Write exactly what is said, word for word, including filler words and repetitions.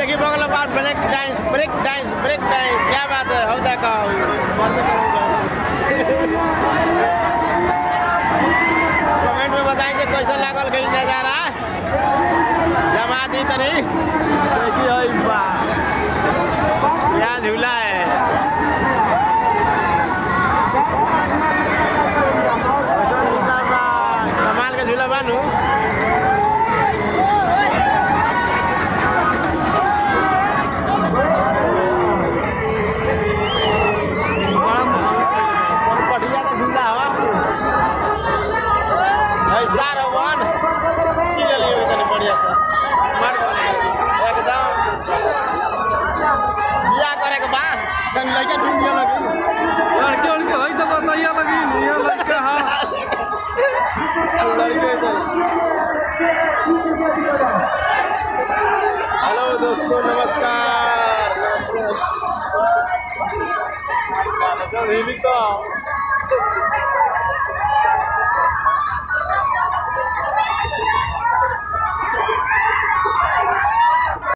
देखिए बगल बार break dance break dance break dance क्या बात है हो देखा कमेंट में बताएंगे कैसा लागल गई नजारा जमा दी तो नहीं देखिए यहाँ झूला है कमाल का झूला बानू लड़के उनके वही तो बताइए लगी लड़का हाँ हेलो दोस्तों नमस्कार नमस्कार